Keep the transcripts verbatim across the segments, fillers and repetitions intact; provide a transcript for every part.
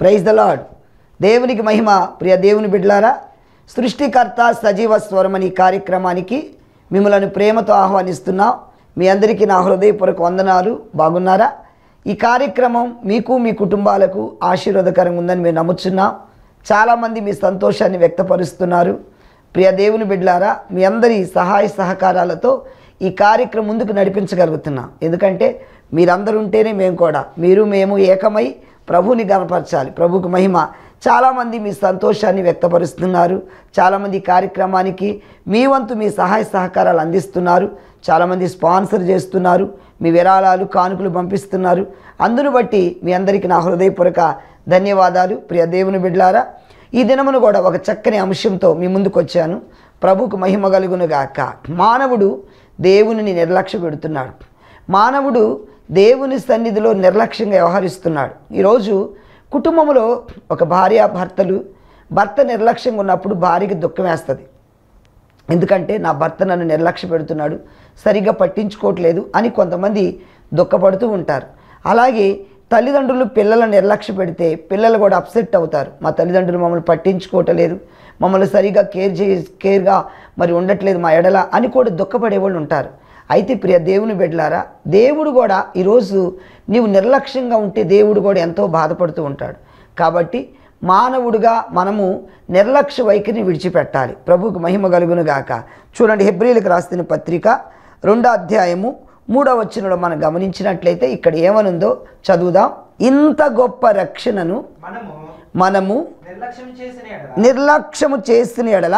Praise the lord. దేవునికి మహిమ. ప్రియ దేవుని బిడ్డలారా, సృష్టికర్త సజీవ స్వరమని కార్యక్రమానికి మిమ్మల్ని ప్రేమతో ఆహ్వానిస్తున్నాం. మీ అందరికీ నా హృదయపూర్వక వందనాలు. బాగున్నారా? ఈ కార్యక్రమం మీకు మీ కుటుంబాలకు ఆశీర్వాదకరంగా ఉందని మేము నమ్ముచున్నాం. చాలామంది మీ సంతోషాన్ని వ్యక్తపరుస్తున్నారు. ప్రియ దేవుని బిడ్డలారా, మీ అందరి సహాయ సహకారాలతో ఈ కార్యక్రమం ముందుకు నడిపించగలుగుతున్నాం. ఎందుకంటే మీరందరూ ఉంటేనే మేము కూడా, మీరు మేము ఏకమై ప్రభువుని గణపరచాలి. ప్రభువుకు మహిమ. చాలామంది మీ సంతోషాన్ని వ్యక్తపరుస్తున్నారు. చాలామంది కార్యక్రమానికి మీ వంతు మీ సహాయ సహకారాలు అందిస్తున్నారు. చాలామంది స్పాన్సర్ చేస్తున్నారు. మీ విరాళాలు కానుకలు పంపిస్తున్నారు. అందును బట్టి మీ అందరికీ నా హృదయపూర్వక ధన్యవాదాలు. ప్రియ దేవుని బిడ్డలారా, ఈ దినమును కూడా ఒక చక్కని అంశంతో మీ ముందుకు వచ్చాను. ప్రభువుకు మహిమ కలుగును గాక. మానవుడు దేవునిని నిర్లక్ష్య పెడుతున్నాడు. మానవుడు దేవుని సన్నిధిలో నిర్లక్ష్యంగా వ్యవహరిస్తున్నాడు. ఈరోజు కుటుంబంలో ఒక భార్య భర్తలు, భర్త నిర్లక్ష్యంగా ఉన్నప్పుడు భార్యకి దుఃఖం వేస్తుంది. ఎందుకంటే నా భర్త నన్ను నిర్లక్ష్య పెడుతున్నాడు, సరిగ్గా పట్టించుకోవట్లేదు అని కొంతమంది దుఃఖపడుతూ ఉంటారు. అలాగే తల్లిదండ్రులు పిల్లలను నిర్లక్ష్య పెడితే పిల్లలు కూడా అప్సెట్ అవుతారు. మా తల్లిదండ్రులు మమ్మల్ని పట్టించుకోవట్లేదు, మమ్మల్ని సరిగా కేర్ చే కేర్గా మరి ఉండట్లేదు మా ఎడల అని కూడా దుఃఖపడేవాళ్ళు ఉంటారు. అయితే ప్రియ దేవుని బిడ్డలారా, దేవుడు కూడా ఈరోజు నీవు నిర్లక్ష్యంగా ఉంటే దేవుడు కూడా ఎంతో బాధపడుతూ ఉంటాడు. కాబట్టి మానవుడిగా మనము నిర్లక్ష్య వైఖరిని విడిచిపెట్టాలి. ప్రభువుకు మహిమ కలుగును గాక. చూడండి, హెబ్రీలకు రాసిన పత్రిక రెండో అధ్యాయము మూడవ వచనంలో మనం గమనించినట్లయితే ఇక్కడ ఏమనుందో చదువుదాం. ఇంత గొప్ప రక్షణను మనము నిర్లక్ష్యము చేసిన ఎడల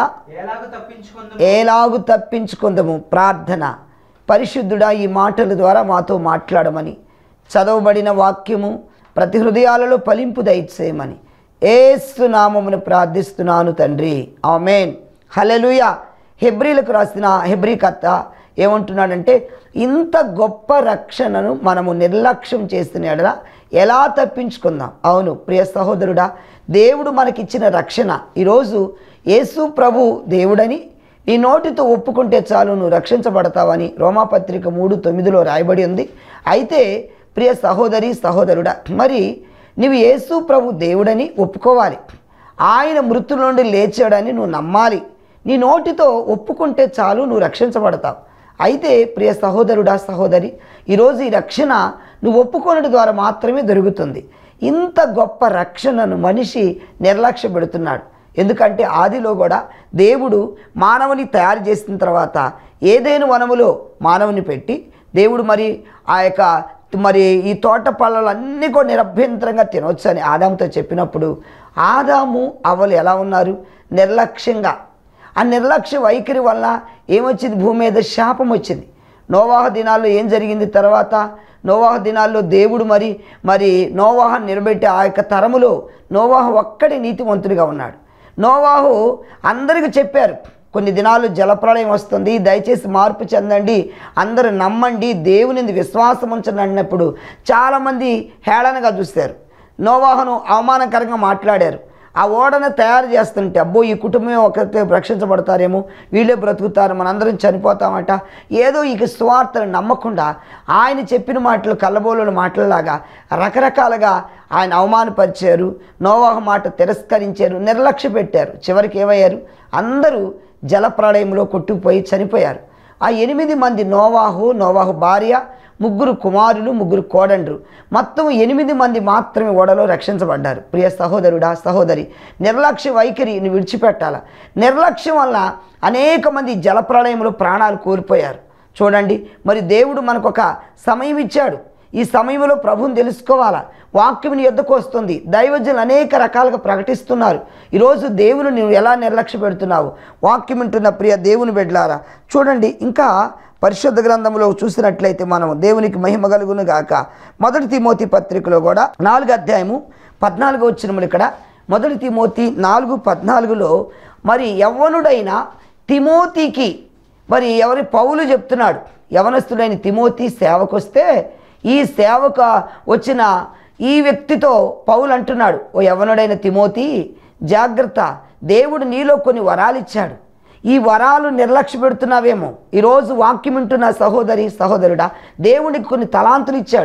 ఎలాగు తప్పించుకుందాము. ప్రార్థన. పరిశుద్ధుడా, ఈ మాటల ద్వారా మాతో మాట్లాడమని, చదవబడిన వాక్యము ప్రతి హృదయాలలో ఫలింపు దయచేయమని యేసు నామమును ప్రార్థిస్తున్నాను తండ్రి. ఆమేన్. హల్లెలూయా. హెబ్రీలకు రాసిన హెబ్రీ కర్త ఏమంటున్నాడంటే, ఇంత గొప్ప రక్షణను మనము నిర్లక్ష్యం చేసిన ఎడల ఎలా తప్పించుకుందాం. అవును ప్రియ సహోదరుడా, దేవుడు మనకిచ్చిన రక్షణ ఈరోజు యేసు ప్రభు దేవుడని నీ నోటితో ఒప్పుకుంటే చాలు నువ్వు రక్షించబడతావని రోమాపత్రిక మూడు తొమ్మిదిలో రాయబడి ఉంది. అయితే ప్రియ సహోదరి సహోదరుడా, మరి నువ్వు యేసు ప్రభు దేవుడని ఒప్పుకోవాలి. ఆయన మృతుల నుండి లేచాడని నువ్వు నమ్మాలి. నీ నోటితో ఒప్పుకుంటే చాలు నువ్వు రక్షించబడతావు. అయితే ప్రియ సహోదరుడా సహోదరి, ఈరోజు ఈ రక్షణ నువ్వు ఒప్పుకోవడం ద్వారా మాత్రమే దొరుకుతుంది. ఇంత గొప్ప రక్షణను మనిషి నిర్లక్ష్య పెడుతున్నాడు. ఎందుకంటే ఆదిలో కూడా దేవుడు మానవుని తయారు చేసిన తర్వాత ఏదైనా వనములో మానవుని పెట్టి దేవుడు మరి ఆ యొక్క మరి ఈ తోట పళ్ళలన్నీ కూడా నిరభ్యంతరంగా తినవచ్చు అని ఆదాముతో చెప్పినప్పుడు ఆదాము అవ్వలు ఎలా ఉన్నారు? నిర్లక్ష్యంగా. ఆ నిర్లక్ష్య వైఖరి వల్ల ఏమొచ్చింది? భూమి మీద శాపం వచ్చింది. నోవాహ దినాల్లో ఏం జరిగింది? తర్వాత నోవాహ దినాల్లో దేవుడు మరి మరి నోవాహు నిలబెట్టి ఆ యొక్క తరములో నోవాహు ఒక్కడే నీతివంతుడిగా ఉన్నాడు. నోవాహు అందరికీ చెప్పారు, కొన్ని దినాలు జలప్రళయం వస్తుంది, దయచేసి మార్పు చెందండి, అందరూ నమ్మండి, దేవుని విశ్వాసం ఉంచండి అన్నప్పుడు చాలామంది హేళనగా చూశారు. నోవాహును అవమానకరంగా మాట్లాడారు. ఆ ఓడను తయారు చేస్తుంటే అబ్బో ఈ కుటుంబమే ఒకరితో రక్షించబడతారేమో, వీళ్ళే బ్రతుకుతారు, మనందరం చనిపోతామట, ఏదో ఈ స్వార్థను నమ్మకుండా ఆయన చెప్పిన మాటలు కల్లబోలు మాటలలాగా రకరకాలుగా ఆయన అవమానపరిచారు. నోవాహు మాట తిరస్కరించారు, నిర్లక్ష్య పెట్టారు. చివరికి ఏమయ్యారు? అందరూ జలప్రళయంలో కొట్టుకుపోయి చనిపోయారు. ఆ ఎనిమిది మంది నోవాహు, నోవాహు భార్య, ముగ్గురు కుమారులు, ముగ్గురు కోడండ్రు, మొత్తం ఎనిమిది మంది మాత్రమే ఓడలో రక్షించబడ్డారు. ప్రియ సహోదరుడా సహోదరి, నిర్లక్ష్య వైఖరిని విడిచిపెట్టాల. నిర్లక్ష్యం వల్ల అనేక మంది జలప్రళయంలో ప్రాణాలు కోల్పోయారు. చూడండి, మరి దేవుడు మనకు ఒక సమయం ఇచ్చాడు. ఈ సమయంలో ప్రభువుని తెలుసుకోవాలా. వాక్యం నీ యొద్దకు వస్తుంది, దైవజనులు అనేక రకాలుగా ప్రకటిస్తున్నారు. ఈరోజు దేవుని నువ్వు ఎలా నిర్లక్ష్య పెడుతున్నావు? వాక్యం వింటున్న ప్రియ దేవుని బిడ్డలారా, చూడండి, ఇంకా పరిశుద్ధ గ్రంథంలో చూసినట్లయితే మనం దేవునికి మహిమ కలుగును గాక. మొదటి తిమోతి పత్రికలో కూడా నాలుగు అధ్యాయము పద్నాలుగు వచ్చినములు ఇక్కడ మొదటి తిమోతి నాలుగు పద్నాలుగులో మరి యవ్వనుడైన తిమోతికి మరి ఎవరి పౌలు చెప్తున్నాడు, యవనస్తుడైన తిమోతి సేవకొస్తే ఈ సేవక వచ్చిన ఈ వ్యక్తితో పౌలు అంటున్నాడు, ఓ యవనుడైన తిమోతి జాగ్రత్త, దేవుడు నీలో కొన్ని వరాలు ఇచ్చాడు, ఈ వరాలు నిర్లక్ష్య పెడుతున్నావేమో. ఈరోజు వాక్యం వింటున్న సహోదరి సహోదరుడా, దేవునికి కొన్ని తలాంతులు ఇచ్చాడు,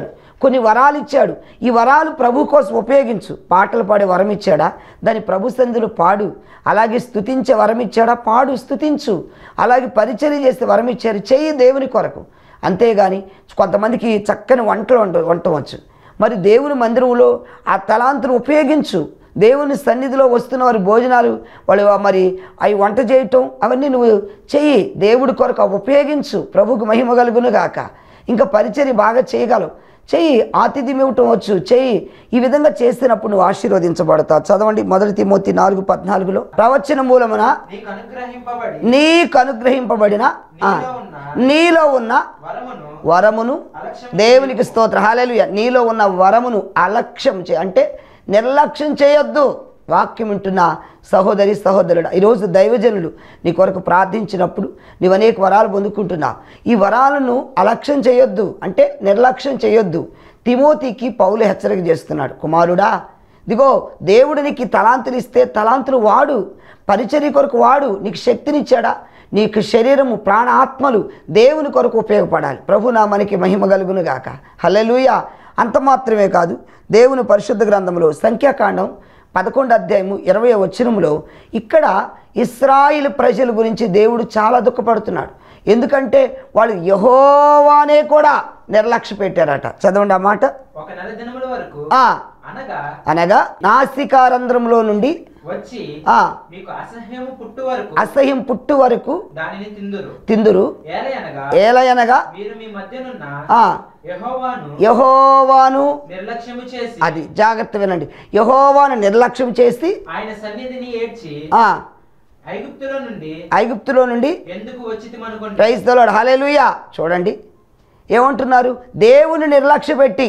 కొన్ని వరాలు ఇచ్చాడు. ఈ వరాలు ప్రభు కోసం ఉపయోగించు. పాటలు పాడే వరం ఇచ్చాడా, దాని ప్రభు సన్నిధిలో పాడు. అలాగే స్తుతించే వరం ఇచ్చాడా, పాడు, స్తుతించు. అలాగే పరిచర్య చేసే వరం ఇచ్చారు, చెయ్యి దేవుని కొరకు. అంతేగాని కొంతమందికి చక్కని వంటలు వంట వంటవచ్చు, మరి దేవుని మందిరంలో ఆ తలాంతును ఉపయోగించు. దేవుని సన్నిధిలో వస్తున్న వారి భోజనాలు వాళ్ళు మరి అవి వంట చేయటం అవన్నీ నువ్వు చెయ్యి, దేవుడి కొరకు ఉపయోగించు. ప్రభుకు మహిమ కలుగును గాక. ఇంకా పరిచర్య బాగా చేయగలవు, చెయ్యి. ఆతిథ్యం ఇవ్వటం వచ్చు, చెయ్యి. ఈ విధంగా చేసినప్పుడు నువ్వు ఆశీర్వదించబడతావు. చదవండి మొదటి తిమోతి నాలుగు పద్నాలుగులో, ప్రవచన మూలమున నీకు అనుగ్రహింపబడిన నీలో ఉన్న వరమును, దేవునికి స్తోత్రం, హల్లెలూయా, నీలో ఉన్న వరమును అలక్ష్యం చే అంటే నిర్లక్ష్యం చేయొద్దు. వాక్యం వింటున్న సహోదరి సహోదరుడు, ఈరోజు దైవజనులు నీ కొరకు ప్రార్థించినప్పుడు నీవు అనేక వరాలు పొందుకుంటున్నావు. ఈ వరాలను అలక్ష్యం చేయొద్దు, అంటే నిర్లక్ష్యం చేయొద్దు. తిమోతికి పౌలు హెచ్చరిక చేస్తున్నాడు, కుమారుడా, దిగో దేవుడు నీకు తలాంతులు ఇస్తే తలాంతులు వాడు, పరిచర్య కొరకు వాడు. నీకు శక్తినిచ్చాడా, నీకు శరీరము ప్రాణ ఆత్మలు దేవుని కొరకు ఉపయోగపడాలి. ప్రభు నా మనకి మహిమ కలుగును గాక. హల్లెలూయా. అంత మాత్రమే కాదు, దేవుని పరిశుద్ధ గ్రంథంలో సంఖ్యాకాండం పదకొండు అధ్యాయము ఇరవై వచనములో ఇక్కడ ఇశ్రాయేలు ప్రజల గురించి దేవుడు చాలా దుఃఖపడుతున్నాడు. ఎందుకంటే వాళ్ళు యెహోవానే కూడా నిర్లక్ష్య పెట్టారట. చదవండి ఆ మాట. అనగా నాసికారంధ్రంలో నుండి వచ్చి అసహ్యం పుట్టు వరకు తిందురు. ఏలయనగా యెహోవాను అది జాగ్రత్త వినండి, యెహోవాను నిర్లక్ష్యం చేసి ఆయన సన్నిధిని ఏడ్చి ఐగుప్తులో నుండి ఐగుప్తులో నుండి ఎందుకు వచ్చితిమనుకొండి. Praise the lord, hallelujah. చూడండి ఏమంటున్నారు, దేవుని నిర్లక్ష్య పెట్టి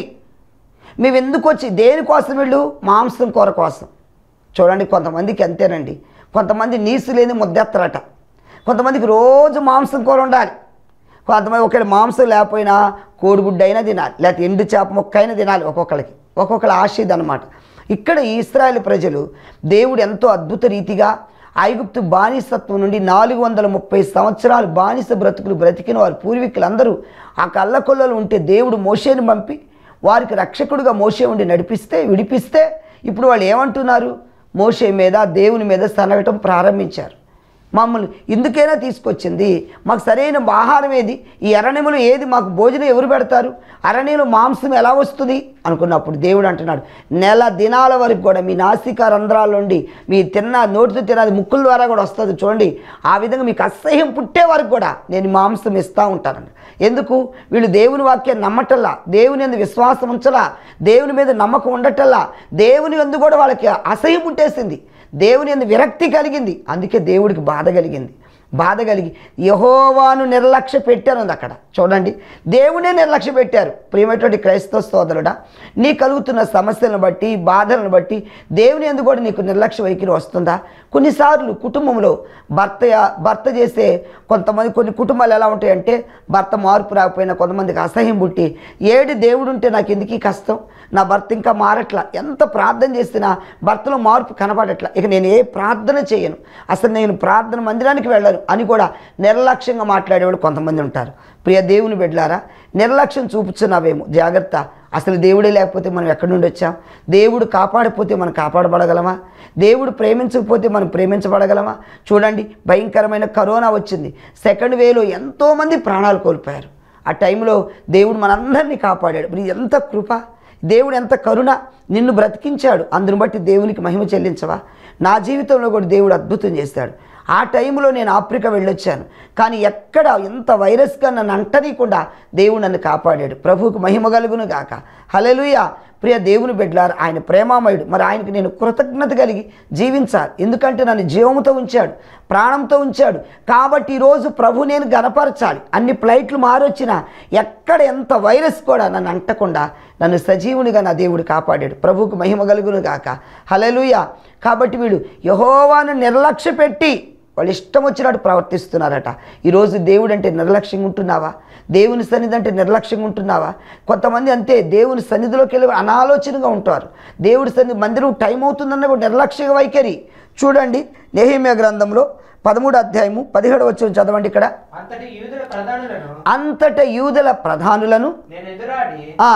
మేము ఎందుకు వచ్చి, దేనికోసం వీళ్ళు మాంసం కూర కోసం. చూడండి కొంతమందికి అంతేనండి, కొంతమంది నీసు లేని ముద్దెత్తరట, కొంతమందికి రోజు మాంసం కూర ఉండాలి, కొంతమంది ఒకటి మాంసం లేకపోయినా కోడిగుడ్డు అయినా తినాలి, లేకపోతే ఎండు చేప మొక్క అయినా తినాలి. ఒక్కొక్కరికి ఒక్కొక్కరి ఆశ అనమాట. ఇక్కడ ఇశ్రాయేలు ప్రజలు దేవుడు ఎంతో అద్భుత రీతిగా ఐగుప్తు బానిసత్వం నుండి నాలుగు వందల ముప్పై సంవత్సరాలు బానిస బ్రతుకులు బ్రతికిన వారు పూర్వీకులందరూ ఆ కళ్ళకొల్లలు ఉంటే దేవుడు మోషేని పంపి వారికి రక్షకుడుగా మోషే ఉండి నడిపిస్తే విడిపిస్తే ఇప్పుడు వాళ్ళు ఏమంటున్నారు, మోషే మీద దేవుని మీద సనగటం ప్రారంభించారు. మమ్మల్ని ఇందుకైనా తీసుకొచ్చింది, మాకు సరైన ఆహారం ఏది, ఈ అరణ్యములు ఏది, మాకు భోజనం ఎవరు పెడతారు, అరణ్యంలో మాంసం ఎలా వస్తుంది అనుకున్నప్పుడు దేవుడు అంటున్నాడు, నెల దినాల వరకు కూడా మీ నాసికా రంధ్రాల నుండి మీ తిన్న నోటితో తిన్నది ముక్కుల ద్వారా కూడా వస్తుంది. చూడండి ఆ విధంగా మీకు అసహ్యం పుట్టే వరకు కూడా నేను మాంసం ఇస్తూ ఉంటానండి. ఎందుకు, వీళ్ళు దేవుని వాక్యాన్ని నమ్మటల్లా, దేవుని యందు విశ్వాసం ఉంచలా, దేవుని మీద నమ్మకం ఉండటల్లా, దేవుని యందు కూడా వాళ్ళకి అసహ్యం పుట్టేసింది, దేవుని యందు విరక్తి కలిగింది. అందుకే దేవుడికి బాధ కలిగింది. బాధ కలిగి యెహోవాను నిర్లక్ష్య పెట్టారు ఉంది అక్కడ. చూడండి దేవునే నిర్లక్ష్య పెట్టారు. ప్రియమైనటువంటి క్రైస్తవ సోదరుడా, నీ కలుగుతున్న సమస్యలను బట్టి బాధలను బట్టి దేవుని యందు కూడా నీకు నిర్లక్ష్య వైఖరి వస్తుందా? కొన్నిసార్లు కుటుంబంలో భర్త భర్త చేసే కొంతమంది కొన్ని కుటుంబాలు ఎలా ఉంటాయంటే, భర్త మార్పు రాకపోయినా కొంతమందికి అసహ్యం పుట్టి, ఏడు దేవుడు ఉంటే నాకు ఎందుకు కష్టం, నా భర్త ఇంకా మారట్లా, ఎంత ప్రార్థన చేసినా భర్తలో మార్పు కనపడట్లా, ఇక నేను ఏ ప్రార్థన చేయను, అసలు నేను ప్రార్థన మందిరానికి వెళ్ళను అని కూడా నిర్లక్ష్యంగా మాట్లాడేవాళ్ళు కొంతమంది ఉంటారు. ప్రియ దేవుని బిడ్డలారా, నిర్లక్ష్యం చూపుతున్నావేమో, జాగ్రత్త. అసలు దేవుడే లేకపోతే మనం ఎక్కడి నుండి వచ్చాం? దేవుడు కాపాడకపోతే మనం కాపాడబడగలమా? దేవుడు ప్రేమించకపోతే మనం ప్రేమించబడగలమా? చూడండి భయంకరమైన కరోనా వచ్చింది, సెకండ్ వేలో ఎంతోమంది ప్రాణాలు కోల్పోయారు. ఆ టైంలో దేవుడు మనందరినీ కాపాడాడు. మరి ఎంత కృప, దేవుడు ఎంత కరుణ, నిన్ను బ్రతికించాడు. అందును బట్టి దేవునికి మహిమ చెల్లించవా? నా జీవితంలో కూడా దేవుడు అద్భుతం చేశాడు. ఆ టైంలో నేను ఆఫ్రికా వెళ్ళొచ్చాను, కానీ ఎక్కడ ఎంత వైరస్గా నన్ను అంటనీయకుండా దేవుడు నన్ను కాపాడాడు. ప్రభువుకు మహిమ కలుగును గాక. హల్లెలూయా. ప్రియ దేవుని బిడ్డలారా, ఆయన ప్రేమామయుడు. మరి ఆయనకి నేను కృతజ్ఞత కలిగి జీవించాలి, ఎందుకంటే నన్ను జీవంతో ఉంచాడు, ప్రాణంతో ఉంచాడు. కాబట్టి ఈరోజు ప్రభు నేను గనపరచాలి. అన్ని ఫ్లైట్లు మారొచ్చినా ఎక్కడ ఎంత వైరస్ కూడా నన్ను అంటకుండా నన్ను సజీవునిగా నా దేవుడు కాపాడాడు. ప్రభువుకు మహిమ కలుగును గాక. హల్లెలూయా. కాబట్టి వీడు యెహోవాను నిర్లక్ష్య పెట్టి వాళ్ళు ఇష్టం వచ్చినట్టు ప్రవర్తిస్తున్నారట. ఈరోజు దేవుడు అంటే నిర్లక్ష్యంగా ఉంటున్నావా? దేవుని సన్నిధి అంటే నిర్లక్ష్యంగా ఉంటున్నావా? కొంతమంది అంతే, దేవుని సన్నిధిలోకి వెళ్ళి అనాలోచనగా ఉంటారు. దేవుడి సన్నిధి మందిరం టైం అవుతుందన్న కూడా నిర్లక్ష్య వైఖరి. చూడండి నెహెమ్యా గ్రంథంలో పదమూడు అధ్యాయము పదిహేడు వచనం చదవండి. ఇక్కడ అంతట యూదుల ప్రధానులను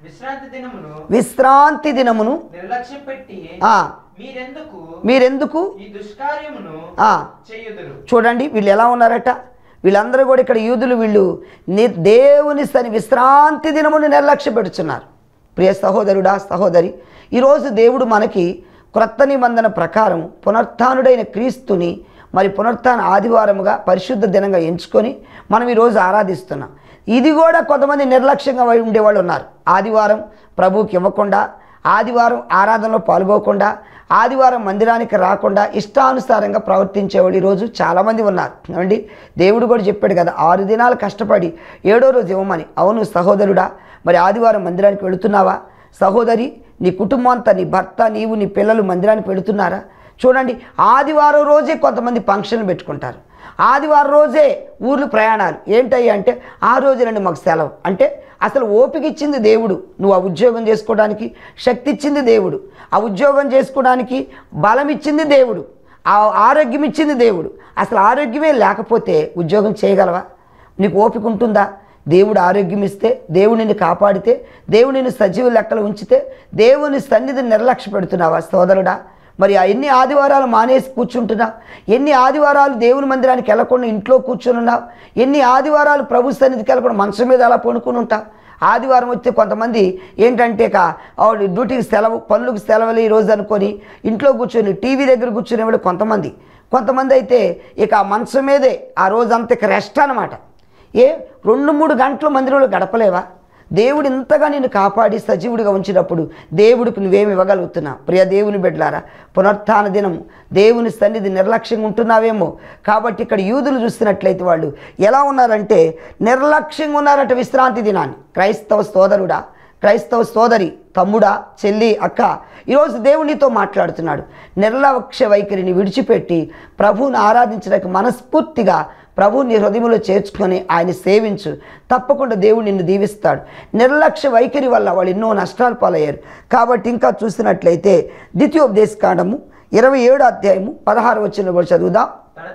విశ్రాంతి దినమును విశ్రాంతి దినమును నిర్లక్ష్యం పెట్టి ఆ మీరెందుకు మీరెందుకు ఈ దుష్కార్యమును ఆ చేయుదురు. చూడండి వీళ్ళు ఎలా ఉన్నారట, వీళ్ళందరూ కూడా ఇక్కడ యూదులు, వీళ్ళు ని దేవుని సని విశ్రాంతి దినమును నిర్లక్ష్య పెడుతున్నారు. ప్రియ సహోదరుడా సహోదరి, ఈరోజు దేవుడు మనకి క్రొత్త నిబంధన ప్రకారం పునరుత్థానుడైన క్రీస్తుని మరి పునరుత్థాన ఆదివారముగా పరిశుద్ధ దినంగా ఎంచుకొని మనం ఈరోజు ఆరాధిస్తున్నాం. ఇది కూడా కొంతమంది నిర్లక్ష్యంగా ఉండేవాళ్ళు ఉన్నారు. ఆదివారం ప్రభువుకి ఇవ్వకుండా, ఆదివారం ఆరాధనలో పాల్గొకుండా, ఆదివారం మందిరానికి రాకుండా ఇష్టానుసారంగా ప్రవర్తించేవాళ్ళు ఈరోజు చాలామంది ఉన్నారు అండి. దేవుడు కూడా చెప్పాడు కదా, ఆరు దినాలు కష్టపడి ఏడో రోజు ఇవ్వమని. అవును సహోదరుడా, మరి ఆదివారం మందిరానికి వెళుతున్నావా? సహోదరి, నీ కుటుంబం అంతా, నీ భర్త, నీవు, నీ పిల్లలు మందిరానికి వెళుతున్నారా? చూడండి, ఆదివారం రోజే కొంతమంది ఫంక్షన్లు పెట్టుకుంటారు. ఆదివారం రోజే ఊర్లు ప్రయాణాలు. ఏంటయ్యా అంటే, ఆ రోజునండి మాకు సెలవు అంటే, అసలు ఓపిక ఇచ్చింది దేవుడు. నువ్వు ఆ ఉద్యోగం చేసుకోవడానికి శక్తి ఇచ్చింది దేవుడు, ఆ ఉద్యోగం చేసుకోవడానికి బలం ఇచ్చింది దేవుడు, ఆ ఆరోగ్యం ఇచ్చింది దేవుడు. అసలు ఆరోగ్యమే లేకపోతే ఉద్యోగం చేయగలవా? నీకు ఓపిక ఉంటుందా? దేవుడు ఆరోగ్యం ఇస్తే, దేవుడు నిన్ను కాపాడితే, దేవుడు నిన్ను సజీవ లెక్కలు ఉంచితే, దేవుని సన్నిధిని నిర్లక్ష్య పెడుతున్నావా సోదరుడా? మరి ఎన్ని ఆదివారాలు మానేసి కూర్చుంటున్నావు? ఎన్ని ఆదివారాలు దేవుని మందిరానికి వెళ్ళకుండా ఇంట్లో కూర్చొని ఉన్నావు? ఎన్ని ఆదివారాలు ప్రభు సన్నిధికి వెళ్ళకుండా మంచం మీద అలా పడుకుని ఉంటావు? ఆదివారం వస్తే కొంతమంది ఏంటంటే ఇక డ్యూటీకి సెలవు, పనులకు సెలవులు ఈరోజు అనుకొని ఇంట్లో కూర్చొని టీవీ దగ్గర కూర్చునేవాడు కొంతమంది. కొంతమంది అయితే ఇక మంచం మీదే ఆ రోజంతా ఇక రెస్ట్ అనమాట. ఏ రెండు మూడు గంటలు మందిరంలో గడపలేవా? దేవుడు ఇంతగా నిన్ను కాపాడి సజీవుడిగా ఉంచినప్పుడు దేవుడికి నువ్వేమి ఇవ్వగలుగుతున్నావు? ప్రియ దేవుని బిడ్డలారా, పునరుత్థాన దినం దేవుని సన్నిధి నిర్లక్ష్యంగా ఉంటున్నావేమో. కాబట్టి ఇక్కడ యూదులు చూస్తున్నట్లయితే వాళ్ళు ఎలా ఉన్నారంటే నిర్లక్ష్యంగా ఉన్నారట విశ్రాంతి దినాన్ని. క్రైస్తవ సోదరుడా, క్రైస్తవ సోదరి, తమ్ముడా, చెల్లి, అక్క, ఈరోజు దేవునితో మాట్లాడుతున్నాడు. నిర్లక్ష్య వైఖరిని విడిచిపెట్టి ప్రభువుని ఆరాధించడానికి మనస్ఫూర్తిగా ప్రభువు నీ హృదయంలో చేర్చుకొని ఆయన సేవించు. తప్పకుండా దేవుడు నిన్ను దీవిస్తాడు. నిర్లక్ష్య వైఖరి వల్ల వాళ్ళు ఎన్నో నష్టాలు పాలయ్యారు. కాబట్టి ఇంకా చూసినట్లయితే ద్వితీయోపదేశకాండము ఇరవై ఏడు అధ్యాయము పదహారు వచనం కూడా చదువుదాం.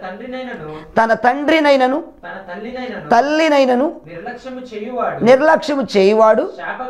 తన తండ్రినైనను తల్లినైనను నిర్లక్ష్యము చేయువాడు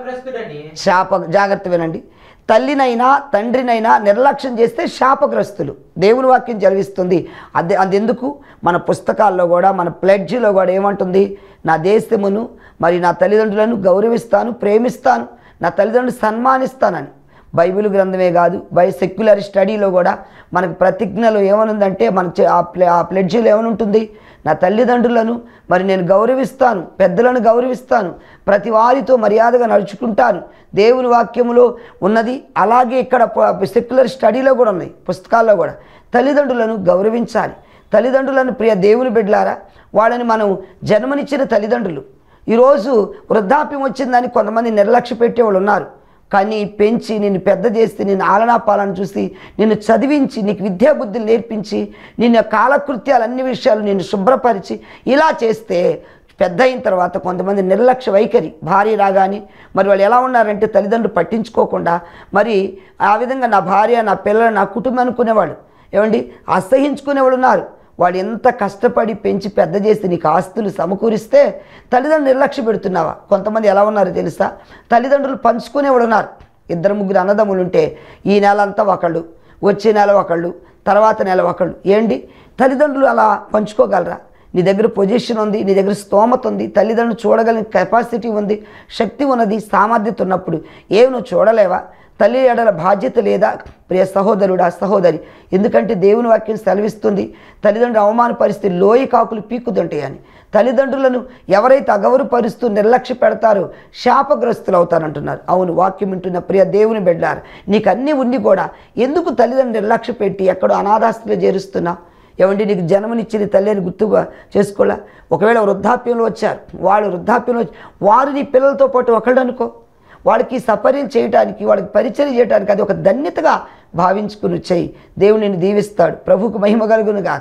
శాప జాగ్రత్త వినండి. తల్లినైనా తండ్రినైనా నిర్లక్ష్యం చేస్తే శాపగ్రస్తులు. దేవుని వాక్యం జరిగిస్తుంది. అదే అదెందుకు మన పుస్తకాల్లో కూడా, మన ప్లెడ్జ్లో కూడా ఏమంటుంది? నా దేశమును మరి నా తల్లిదండ్రులను గౌరవిస్తాను, ప్రేమిస్తాను, నా తల్లిదండ్రులు సన్మానిస్తానని. బైబిల్ గ్రంథమే కాదు, బై సెక్యులర్ స్టడీలో కూడా మనకు ప్రతిజ్ఞలో ఏమనుందంటే, మన ఆ ప్లె ఆ ప్లెడ్జ్లో ఏమనుంటుంది? నా తల్లిదండ్రులను మరి నేను గౌరవిస్తాను, పెద్దలను గౌరవిస్తాను, ప్రతి వారితో మర్యాదగా నడుచుకుంటాను. దేవుని వాక్యములో ఉన్నది. అలాగే ఇక్కడ సెక్యులర్ స్టడీలో కూడా ఉన్నాయి, పుస్తకాల్లో కూడా. తల్లిదండ్రులను గౌరవించాలి. తల్లిదండ్రులను ప్రియ దేవుని బిడ్డలారా, వాళ్ళని మనం జన్మనిచ్చిన తల్లిదండ్రులు. ఈరోజు వృద్ధాప్యం వచ్చిందని కొంతమంది నిర్లక్ష్య పెట్టేవాళ్ళు ఉన్నారు. కానీ పెంచి నిన్ను పెద్ద చేసి, నిన్ను ఆలనా పాలన చూసి, నిన్ను చదివించి, నీకు విద్యాబుద్ధులు నేర్పించి, నిన్న కాలకృత్యాలు అన్ని విషయాలు నిన్ను శుభ్రపరిచి ఇలా చేస్తే పెద్ద అయిన తర్వాత కొంతమంది నిర్లక్ష్య వైఖరి, భార్య రాగానే మరి వాళ్ళు ఎలా ఉన్నారంటే తల్లిదండ్రులు పట్టించుకోకుండా మరి ఆ విధంగా నా భార్య, నా పిల్లలు, నా కుటుంబం అనుకునేవాళ్ళు ఏమండి అసహించుకునేవాళ్ళు ఉన్నారు. వాడు ఎంత కష్టపడి పెంచి పెద్ద చేసి నీకు ఆస్తులు సమకూరిస్తే తల్లిదండ్రులు నిర్లక్ష్య పెడుతున్నావా? కొంతమంది ఎలా ఉన్నారో తెలుసా? తల్లిదండ్రులు పంచుకునేవాడు ఉన్నారు. ఇద్దరు ముగ్గురు అన్నదమ్ములు ఉంటే ఈ నెల అంతా ఒకళ్ళు, వచ్చే నెల ఒకళ్ళు, తర్వాత నెల ఒకళ్ళు. ఏంటి తల్లిదండ్రులు అలా పంచుకోగలరా? నీ దగ్గర పొజిషన్ ఉంది, నీ దగ్గర స్తోమత ఉంది, తల్లిదండ్రులు చూడగలిగిన కెపాసిటీ ఉంది, శక్తి ఉన్నది, సామర్థ్యత ఉన్నప్పుడు ఏమి నువ్వు చూడలేవా? తల్లి ఎడల బాధ్యత లేదా? ప్రియ సహోదరుడా సహోదరి, ఎందుకంటే దేవుని వాక్యం సెలవిస్తుంది, తల్లిదండ్రులు అవమానపరిస్తే లోయ కాకులు పీక్కుతుంటాయని. తల్లిదండ్రులను ఎవరైతే అగౌరవపరుస్తూ నిర్లక్ష్య పెడతారో శాపగ్రస్తులు అవుతారంటున్నారు. అవును, వాక్యం వింటున్న ప్రియ దేవుని బిడ్డలారా, నీకు అన్నీ ఉండి కూడా ఎందుకు తల్లిదండ్రులు నిర్లక్ష్య పెట్టి ఎక్కడో అనాథాస్తులు చేరుస్తున్నావు? ఏమంటే నీకు జన్మనిచ్చిన తల్లిని గుర్తుగా చేసుకోలే? ఒకవేళ వృద్ధాప్యంలో వచ్చారు, వాళ్ళు వృద్ధాప్యంలో వారు నీ పిల్లలతో పాటు ఒకళ్ళు అనుకో, వాళ్ళకి సపర్యం చేయడానికి, వాళ్ళకి పరిచయం చేయడానికి అది ఒక ధన్యతగా భావించుకుని చేయి. దేవుడు నిన్ను దీవిస్తాడు. ప్రభువుకు మహిమ కలుగును గాక.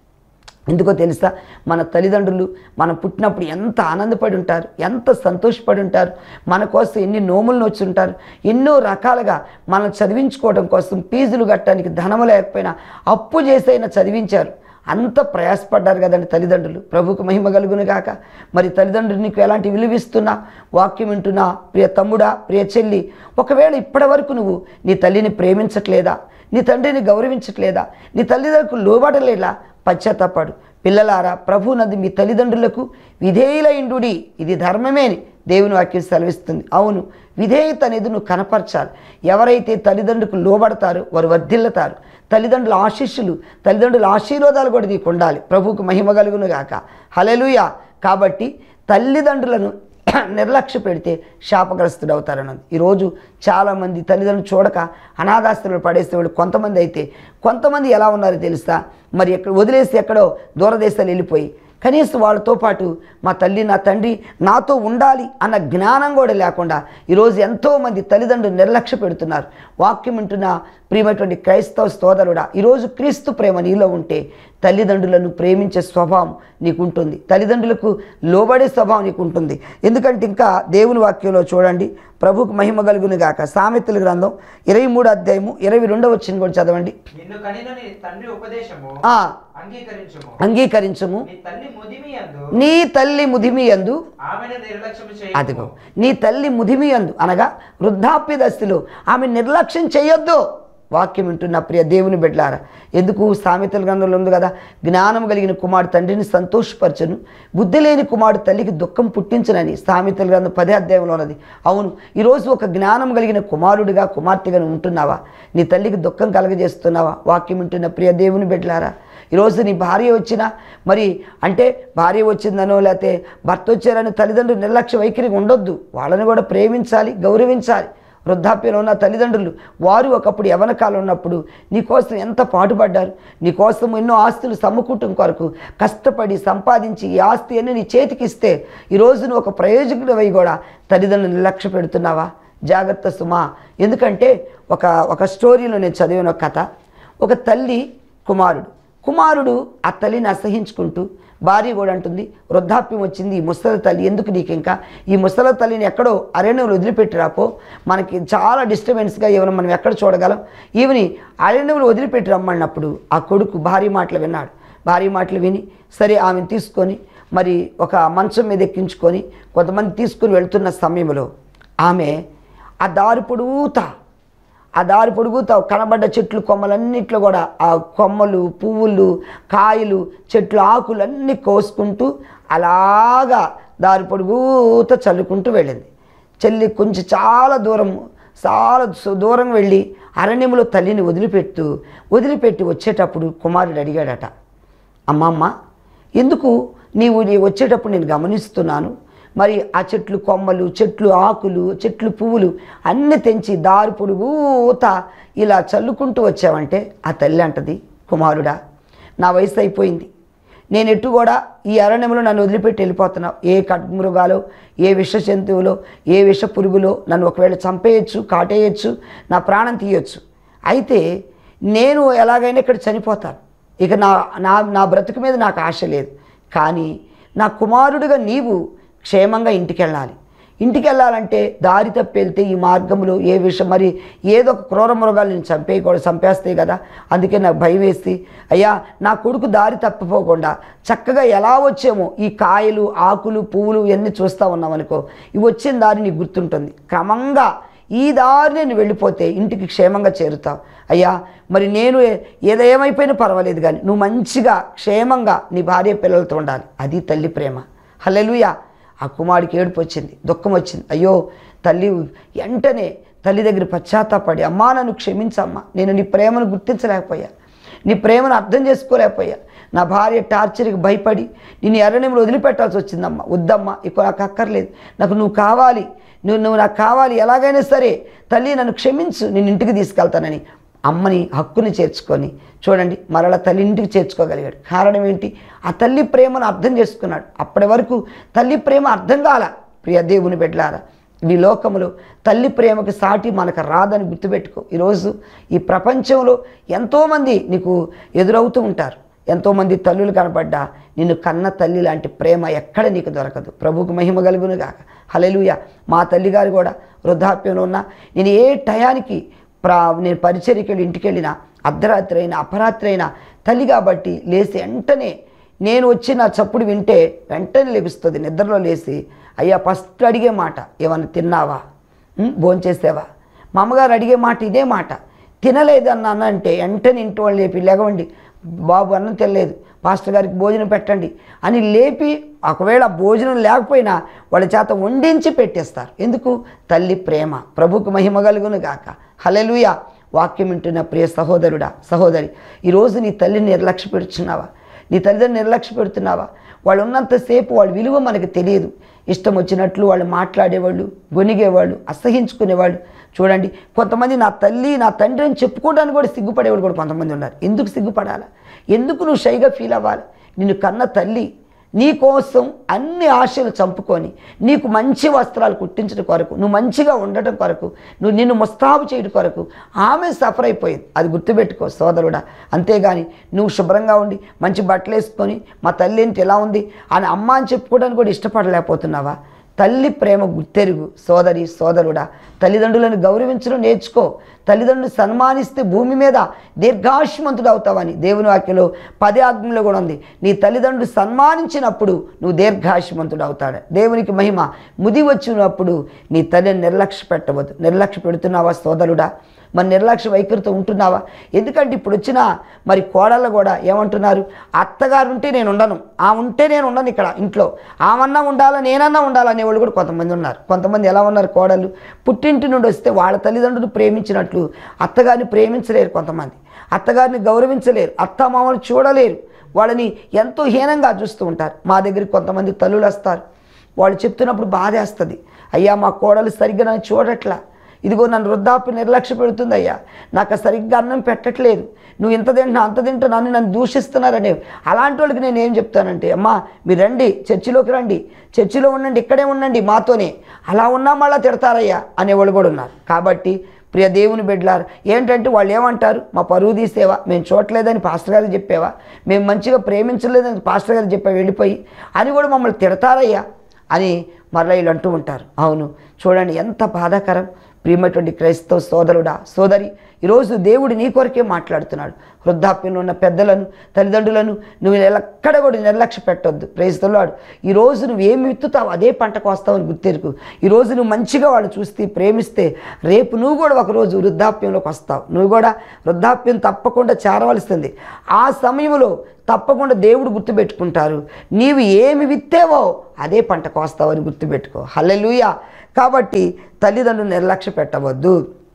ఎందుకో తెలుసా? మన తల్లిదండ్రులు మనం పుట్టినప్పుడు ఎంత ఆనందపడి ఉంటారు, ఎంత సంతోషపడి ఉంటారు, మన కోసం ఎన్ని నోములు నొచ్చి ఉంటారు, ఎన్నో రకాలుగా మనం చదివించుకోవడం కోసం ఫీజులు కట్టడానికి ధనము లేకపోయినా అప్పు చేసైనా చదివించారు. అంత ప్రయాసపడ్డారు కదండి తల్లిదండ్రులు. ప్రభుకు మహిమ కలుగును గాక. మరి తల్లిదండ్రులు నీకు ఎలాంటి విలువిస్తున్నా, వాక్యం వింటున్నా, ప్రియ తమ్ముడా, ప్రియ చెల్లి, ఒకవేళ ఇప్పటి వరకు నువ్వు నీ తల్లిని ప్రేమించట్లేదా, నీ తండ్రిని గౌరవించట్లేదా, నీ తల్లిదండ్రులకు లోబడలేదా, పశ్చాత్తాపడు. పిల్లలారా, ప్రభువునందు మీ తల్లిదండ్రులకు విధేయులైండుడి, ఇది ధర్మమే అని దేవుని వాక్యం సెలవిస్తుంది. అవును, విధేయత అనేది నువ్వు కనపరచాలి. ఎవరైతే తల్లిదండ్రులకు లోబడతారో వారు వర్ధిల్లుతారు. తల్లిదండ్రుల ఆశీస్సులు, తల్లిదండ్రుల ఆశీర్వాదాలు కూడా నీకు ఉండాలి. ప్రభువుకు మహిమ కలుగును గాక. హల్లెలూయా. కాబట్టి తల్లిదండ్రులను నిర్లక్ష్య పెడితే శాపగ్రస్తుడు అవుతారన్నది. ఈరోజు చాలామంది తల్లిదండ్రులు చూడక అనాథాశ్రమంలో పడేసేవాళ్ళు కొంతమంది అయితే, కొంతమంది ఎలా ఉన్నారో తెలుసా, మరి ఎక్కడ వదిలేసి ఎక్కడో దూరదేశాలు వెళ్ళిపోయి కనీసం వాళ్ళతో పాటు మా తల్లి నా తండ్రి నాతో ఉండాలి అన్న జ్ఞానం కూడా లేకుండా ఈరోజు ఎంతోమంది తల్లిదండ్రులు నిర్లక్ష్య పెడుతున్నారు. వాక్యం వింటున్న ప్రియమైనటువంటి క్రైస్తవ సోదరుడా, ఈరోజు క్రీస్తు ప్రేమ నీలో ఉంటే తల్లిదండ్రులను ప్రేమించే స్వభావం నీకు ఉంటుంది, తల్లిదండ్రులకు లోబడే స్వభావం నీకు ఉంటుంది. ఎందుకంటే ఇంకా దేవుని వాక్యంలో చూడండి, ప్రభుకు మహిమ కలుగును గాక. సామెతల గ్రంథం ఇరవై మూడు అధ్యాయము ఇరవై రెండవ వచనం కూడా చదవండి. నిన్ను కనిన నీ తండ్రి ఉపదేశము ఆ అంగీకరించుము అంగీకరించుము నీ తల్లి ముదిమి యందు నీ తల్లి ముదిమి యందు ఆమెను నిర్లక్ష్యం అదిగో చేయకు. నీ తల్లి ముదిమి యందు అనగా వృద్ధాప్య దశలో ఆమె నిర్లక్ష్యం చేయొద్దు. వాక్యం వింటున్న ప్రియ దేవుని బిడ్డలారా, ఎందుకు సామెతల గ్రంథంలో ఉంది కదా, జ్ఞానం కలిగిన కుమారుడు తండ్రిని సంతోషపరచను, బుద్ధి లేని కుమారుడు తల్లికి దుఃఖం పుట్టించనని సామెతల గ్రంథం పదే అధ్యాయంలో ఉన్నది. అవును, ఈరోజు ఒక జ్ఞానం కలిగిన కుమారుడిగా కుమార్తెగా ఉంటున్నావా, నీ తల్లికి దుఃఖం కలగజేస్తున్నావా? వాక్యం వింటున్న ప్రియ దేవుని బిడ్డలారా, ఈరోజు నీ భార్య వచ్చినా, మరి అంటే భార్య వచ్చిందనో లేకపోతే భర్త వచ్చారని తల్లిదండ్రులు నిర్లక్ష్య వైఖరిగా ఉండొద్దు. వాళ్ళని కూడా ప్రేమించాలి, గౌరవించాలి. వృద్ధాప్యంలో ఉన్న తల్లిదండ్రులు వారు ఒకప్పుడు యవ్వన కాలం ఉన్నప్పుడు నీకోసం ఎంత పాటుపడ్డారు, నీకోసం ఎన్నో ఆస్తులు సమకూటం కొరకు కష్టపడి సంపాదించి ఈ ఆస్తి అన్ని నీ చేతికి ఇస్తే ఈరోజు నువ్వు ఒక ప్రయోజకుడివై కూడా తల్లిదండ్రులు నిర్లక్ష్య పెడుతున్నావా? జాగ్రత్త సుమా. ఎందుకంటే ఒక ఒక స్టోరీలో నేను చదివిన ఒక కథ, ఒక తల్లి కుమారుడు కుమారుడు ఆ తల్లిని అసహించుకుంటూ, భార్య కూడా అంటుంది, వృద్ధాప్యం వచ్చింది, ఈ ముసలి తల్లి ఎందుకు నీకు, ఇంకా ఈ ముసలి తల్లిని ఎక్కడో అరణ్యంలో వదిలిపెట్టి రాపో, మనకి చాలా డిస్టర్బెన్స్గా ఏమైనా మనం ఎక్కడ చూడగలం, ఈవిని అరణ్యంలో వదిలిపెట్టి రమ్మన్నప్పుడు ఆ కొడుకు భార్య మాటలు విన్నాడు. భార్య మాటలు విని సరే ఆమెను తీసుకొని మరి ఒక మంచం మీద ఎక్కించుకొని కొంతమంది తీసుకుని వెళ్తున్న సమయంలో ఆమె ఆ దారి పొడుగుతా ఆ దారి పొడుగుతా కనబడ్డ చెట్లు కొమ్మలన్నిట్లో కూడా ఆ కొమ్మలు, పువ్వులు, కాయలు, చెట్లు ఆకులు అన్నీ కోసుకుంటూ అలాగా దారి పొడుగుతా చల్లుకుంటూ వెళ్ళింది. చెల్లి కొంచెం చాలా దూరం చాలా దూరం వెళ్ళి అరణ్యంలో తల్లిని వదిలిపెడుతూ వదిలిపెట్టి వచ్చేటప్పుడు కుమారుడు అడిగాడట, అమ్మమ్మ ఎందుకు నీవు నీ వచ్చేటప్పుడు నేను గమనిస్తున్నాను, మరి ఆ చెట్లు కొమ్మలు, చెట్లు ఆకులు, చెట్లు పువ్వులు అన్నీ తెంచి దారి పొడుగుతా ఇలా చల్లుకుంటూ వచ్చావంటే ఆ తల్లి అంటది, కుమారుడా నా వయసు అయిపోయింది, నేను ఎటు కూడా ఈ అరణ్యంలో నన్ను వదిలిపెట్టి వెళ్ళిపోతున్నావు, ఏ ఖడ్మృగాలో, ఏ విష జంతువులో, ఏ విష పురుగులో నన్ను ఒకవేళ చంపేయచ్చు, కాటేయచ్చు, నా ప్రాణం తీయొచ్చు, అయితే నేను ఎలాగైనా ఇక్కడ చనిపోతాను, ఇక నా నా నా బ్రతుకు మీద నాకు ఆశ లేదు, కానీ నా కుమారుడిగా నీవు క్షేమంగా ఇంటికి వెళ్ళాలి. ఇంటికి వెళ్ళాలంటే దారి తప్పి వెళ్తే ఈ మార్గంలో ఏ విషయం మరి ఏదో ఒక క్రూర మృగాలు నేను చంపేయకూడదు, చంపేస్తాయి కదా, అందుకే నాకు భయం వేసి అయ్యా నా కొడుకు దారి తప్పిపోకుండా చక్కగా ఎలా వచ్చామో ఈ కాయలు, ఆకులు, పువ్వులు ఇవన్నీ చూస్తూ ఉన్నామనుకో, ఇవి వచ్చిన దారి నీకు గుర్తుంటుంది, క్రమంగా ఈ దారి నేను వెళ్ళిపోతే ఇంటికి క్షేమంగా చేరుతావు, అయ్యా మరి నేను ఏదేమైపోయినా పర్వాలేదు కానీ నువ్వు మంచిగా క్షేమంగా నీ భార్య పిల్లలతో ఉండాలి. అది తల్లి ప్రేమ. హల్లెలూయా. ఆ కుమారుడికి ఏడుపు వచ్చింది, దుఃఖం వచ్చింది. అయ్యో తల్లి వెంటనే తల్లి దగ్గర పశ్చాత్తాపడి, అమ్మా నన్ను క్షమించమ్మా, నేను నీ ప్రేమను గుర్తించలేకపోయా, నీ ప్రేమను అర్థం చేసుకోలేకపోయా, నా భార్య టార్చర్కి భయపడి నేను అరణ్యంలో వదిలిపెట్టాల్సి వచ్చిందమ్మా, వద్దమ్మా ఇక నాకు అక్కర్లేదు, నాకు నువ్వు కావాలి, నువ్వు నువ్వు నాకు కావాలి, ఎలాగైనా సరే తల్లి నన్ను క్షమించు, నేను ఇంటికి తీసుకెళ్తానని అమ్మని హక్కుని చేర్చుకొని చూడండి మరలా తల్లి ఇంటికి చేర్చుకోగలిగాడు. కారణం ఏంటి? ఆ తల్లి ప్రేమను అర్థం చేసుకున్నాడు. అప్పటి వరకు తల్లి ప్రేమ అర్థం కాల. ప్రియ దేవుని బిడ్డలారా, ఈ లోకంలో తల్లి ప్రేమకి సాటి మనకు రాదని గుర్తుపెట్టుకో. ఈరోజు ఈ ప్రపంచంలో ఎంతోమంది నీకు ఎదురవుతూ ఉంటారు, ఎంతోమంది తల్లులు కనపడ్డా నిన్ను కన్న తల్లి లాంటి ప్రేమ ఎక్కడ నీకు దొరకదు. ప్రభువుకు మహిమ కలుగును గాక. హల్లెలూయా. మా తల్లిగారు కూడా వృద్ధాప్యంలో ఉన్న నేను ఏ టయానికి ప్రా నేను పరిచర్యకి వెళ్ళి ఇంటికి వెళ్ళినా అర్ధరాత్రి అయినా అపరాత్రి అయినా తల్లి కాబట్టి లేచి వెంటనే నేను వచ్చి నా చప్పుడు వింటే వెంటనే లెగుస్తుంది నిద్రలో లేచి, అయ్యా ఫస్ట్ అడిగే మాట ఏమన్నా తిన్నావా, భోంచేసావా? మా అమ్మగారు అడిగే మాట ఇదే మాట. తినలేదన్నాను అంటే వెంటనే ఇంటి వాళ్ళు లేపి, లేవండి బాబు అన్నం తినలేదు, పాస్టర్ గారికి భోజనం పెట్టండి అని లేపి, ఒకవేళ భోజనం లేకపోయినా వాళ్ళ చేత వండించి పెట్టేస్తారు. ఎందుకు? తల్లి ప్రేమ. ప్రభుకు మహిమ కలుగును గాక. హల్లెలూయా. వాక్యం వింటున్న ప్రియ సహోదరుడా, సహోదరి, ఈరోజు నీ తల్లిని నిర్లక్ష్య పెడుతున్నావా? నీ తల్లిదండ్రులు నిర్లక్ష్య పెడుతున్నావా? వాళ్ళు ఉన్నంతసేపు వాళ్ళ విలువ మనకు తెలియదు. ఇష్టం వచ్చినట్లు వాళ్ళు మాట్లాడేవాళ్ళు, గొనిగేవాళ్ళు, అసహించుకునేవాళ్ళు. చూడండి, కొంతమంది నా తల్లి నా తండ్రి అని చెప్పుకోవడానికి కూడా సిగ్గుపడేవాళ్ళు కూడా కొంతమంది ఉన్నారు. ఎందుకు సిగ్గుపడాలా? ఎందుకు నువ్వు షైగా ఫీల్ అవ్వాలి? నిన్ను కన్న తల్లి నీ కోసం అన్ని ఆశలు చంపుకొని నీకు మంచి వస్త్రాలు కుట్టించడం కొరకు, నువ్వు మంచిగా ఉండటం కొరకు, నువ్వు నిన్ను ముస్తాబు చేయడం కొరకు ఆమె సఫర్ అయిపోయింది. అది గుర్తుపెట్టుకో సోదరుడా. అంతేగాని నువ్వు శుభ్రంగా ఉండి మంచి బట్టలు వేసుకొని మా తల్లి ఏంటి ఎలా ఉంది అని అమ్మ అని చెప్పుకోవడానికి కూడా ఇష్టపడలేకపోతున్నావా? తల్లి ప్రేమ గుర్తెరుగు సోదరి, సోదరుడా. తల్లిదండ్రులను గౌరవించడం నేర్చుకో. తల్లిదండ్రులు సన్మానిస్తే భూమి మీద దీర్ఘాయుష్మంతుడు అవుతావని దేవుని వాక్యంలో పది ఆజ్ఞలో కూడా ఉంది. నీ తల్లిదండ్రులు సన్మానించినప్పుడు నువ్వు దీర్ఘాయుష్మంతుడు అవుతాడు. దేవునికి మహిమ. ముది వచ్చినప్పుడు నీ తల్లిని నిర్లక్ష్య పెట్టవద్దు. నిర్లక్ష్య పెడుతున్నావా సోదరుడా? మరి నిర్లక్ష్య వైఖరితో ఉంటున్నావా? ఎందుకంటే ఇప్పుడు వచ్చిన మరి కోడళ్ళు కూడా ఏమంటున్నారు, అత్తగారు ఉంటే నేను ఉండను, ఆ ఉంటే నేను ఉండను ఇక్కడ ఇంట్లో, ఆమన్నా ఉండాలా నేనన్నా ఉండాలనే వాళ్ళు కూడా కొంతమంది ఉన్నారు. కొంతమంది ఎలా ఉన్నారు కోడళ్ళు, పుట్టింటి నుండి వస్తే వాళ్ళ తల్లిదండ్రులు ప్రేమించినట్లు అత్తగారిని ప్రేమించలేరు. కొంతమంది అత్తగారిని గౌరవించలేరు, అత్తమామలు చూడలేరు, వాళ్ళని ఎంతో హీనంగా చూస్తూ ఉంటారు. మా దగ్గరికి కొంతమంది తల్లులు వస్తారు, వాళ్ళు చెప్తున్నప్పుడు బాధేస్తుంది. అయ్యా మా కోడలు సరిగ్గా నన్ను చూడట్లా, ఇదిగో నన్ను వృద్ధాప్య నిర్లక్ష్య పెడుతుంది అయ్యా, నాకు సరిగ్గా అన్నం పెట్టట్లేదు, నువ్వు ఇంత తింటున్నా అంత తింటా నన్ను నన్ను దూషిస్తున్నారనే. అలాంటి వాళ్ళకి నేను ఏం చెప్తానంటే, అమ్మా మీరు రండి చర్చిలోకి రండి, చర్చిలో ఉండండి, ఇక్కడే ఉండండి మాతోనే, అలా ఉన్నా మళ్ళీ తిడతారయ్యా అనేవాళ్ళు కూడా ఉన్నారు. కాబట్టి ప్రియ దేవుని బిడ్డలారు, ఏంటంటే వాళ్ళు ఏమంటారు, మా పరువు తీసేవా, మేము చూడలేదని పాస్టర్ గారికి చెప్పేవా, మేము మంచిగా ప్రేమించలేదని పాస్టర్ గారికి చెప్పా వెళ్ళిపోయి అని కూడా మమ్మల్ని తిడతారయ్యా అని మరలా వీళ్ళు అంటూ ఉంటారు. అవును, చూడండి ఎంత బాధాకరం. ప్రియమైనటువంటి క్రైస్తవ సోదరుడా, సోదరి, ఈరోజు దేవుడు నీ కొరకే మాట్లాడుతున్నాడు. వృద్ధాప్యంలో ఉన్న పెద్దలను, తల్లిదండ్రులను నువ్వు ఎక్కడ కూడా నిర్లక్ష్య పెట్టొద్దు. Praise the lord. ఈరోజు నువ్వు ఏమి విత్తుతావు అదే పంటకు వస్తావని గుర్తెరుకు. ఈరోజు నువ్వు మంచిగా వాళ్ళు చూస్తే ప్రేమిస్తే రేపు నువ్వు కూడా ఒకరోజు వృద్ధాప్యంలోకి వస్తావు. నువ్వు కూడా వృద్ధాప్యం తప్పకుండా చేరవలసింది. ఆ సమయంలో తప్పకుండా దేవుడు గుర్తుపెట్టుకుంటారు, నీవు ఏమి విత్తేవో అదే పంటకు వస్తావని గుర్తుపెట్టుకో. హల్లెలూయా. కాబట్టి తల్లిదండ్రులు నిర్లక్ష్య పెట్టవద్దు.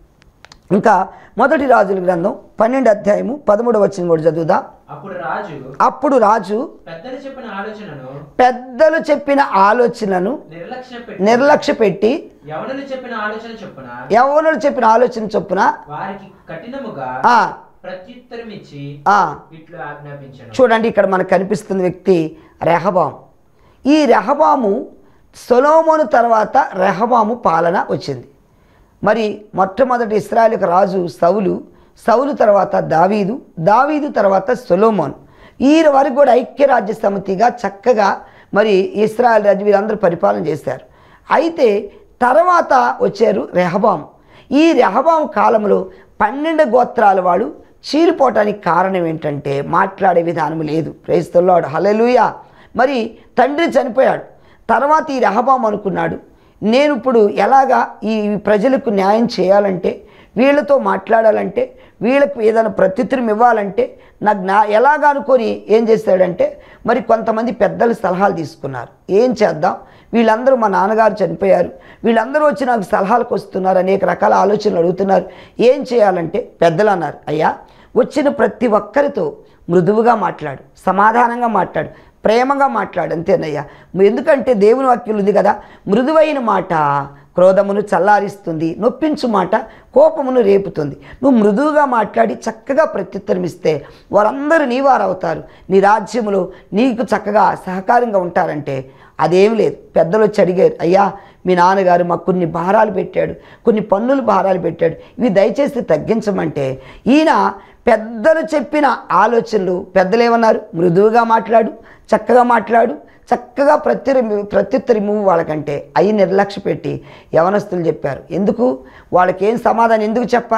ఇంకా మొదటి రాజుల గ్రంథం పన్నెండు అధ్యాయము పదమూడవ వచనం కూడా చదువుదా. అప్పుడు రాజు అప్పుడు రాజు పెద్దలు చెప్పిన ఆలోచనను పెద్దలు చెప్పిన ఆలోచనను నిర్లక్ష్య పెట్టి నిర్లక్ష్య పెట్టి యవనులు చెప్పిన ఆలోచన చొప్పున యవ్వనులు చెప్పిన ఆలోచన చొప్పున వారికి కఠినముగా ఆ ప్రత్యుత్తరం ఇచ్చి ఆ ఇట్లు ఆజ్ఞాపించను. చూడండి, ఇక్కడ మనకు కనిపిస్తున్న వ్యక్తి రెహబాము. ఈ రెహబాము సొలొమోను తర్వాత రెహబాము పాలన వచ్చింది. మరి మొట్టమొదటి ఇశ్రాయేలుకు రాజు సౌలు, సౌలు తర్వాత దావీదు, దావీదు తర్వాత సొలొమోను. ఈ వరకు కూడా ఐక్యరాజ్య సమితిగా చక్కగా మరి ఇశ్రాయేల్ రాజు వీరందరూ పరిపాలన చేశారు. అయితే తర్వాత వచ్చారు రెహబాము. ఈ రెహబాము కాలంలో పన్నెండు గోత్రాల వాడు చీలిపోవటానికి కారణం ఏంటంటే మాట్లాడే విధానం లేదు. Praise the lord. హల్లెలూయా. మరి తండ్రి చనిపోయాడు. తర్వాత ఈ రెహబాము అనుకున్నాడు, నేను ఇప్పుడు ఎలాగా ఈ ప్రజలకు న్యాయం చేయాలంటే, వీళ్ళతో మాట్లాడాలంటే, వీళ్ళకు ఏదైనా ప్రత్యుత్తరం ఇవ్వాలంటే నాకు నా ఎలాగా అనుకొని ఏం చేశాడంటే మరి కొంతమంది పెద్దల సలహాలు తీసుకున్నారు. ఏం చేద్దాం, వీళ్ళందరూ మా నాన్నగారు చనిపోయారు, వీళ్ళందరూ వచ్చి నాకు సలహాలకు వస్తున్నారు, అనేక రకాల ఆలోచనలు అడుగుతున్నారు, ఏం చేయాలంటే పెద్దలు అన్నారు, అయ్యా వచ్చిన ప్రతి ఒక్కరితో మృదువుగా మాట్లాడు, సమాధానంగా మాట్లాడు, ప్రేమగా మాట్లాడు, అంతేనయ్యా. ఎందుకంటే దేవుని వాక్యం ఉంది కదా, మృదువైన మాట క్రోధమును చల్లారిస్తుంది, నొప్పించు మాట కోపమును రేపుతుంది. నువ్వు మృదువుగా మాట్లాడి చక్కగా ప్రత్యుత్తరం ఇస్తే వారందరూ నీ వారు అవుతారు, నీ రాజ్యములో నీకు చక్కగా సహకారంగా ఉంటారంటే అదేం లేదు. పెద్దలు వచ్చి అడిగారు, అయ్యా మీ నాన్నగారు మాకు కొన్ని భారాలు పెట్టాడు, కొన్ని పన్నులు భారాలు పెట్టాడు, ఇవి దయచేసి తగ్గించమంటే ఈయన పెద్దలు చెప్పిన ఆలోచనలు, పెద్దలు ఏమన్నారు, మృదువుగా మాట్లాడు, చక్కగా మాట్లాడు, చక్కగా ప్రత్యుత్తరి ప్రత్యుత్తరిము వాళ్ళకంటే అవి నిర్లక్ష్య పెట్టి యవనస్తులు చెప్పారు. ఎందుకు వాళ్ళకేం సమాధానం ఎందుకు చెప్పాలా,